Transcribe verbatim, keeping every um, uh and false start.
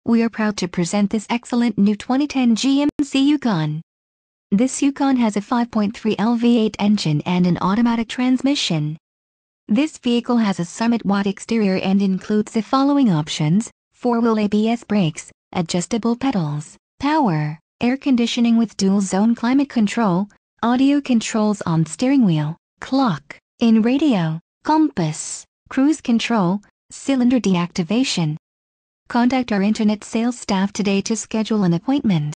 We are proud to present this excellent new twenty ten G M C Yukon. This Yukon has a five point three liter V eight engine and an automatic transmission. This vehicle has a Summit White exterior and includes the following options: four-wheel A B S brakes, adjustable pedals, power, air conditioning with dual-zone climate control, audio controls on steering wheel, clock, in radio, compass, cruise control, cylinder deactivation. Contact our internet sales staff today to schedule an appointment.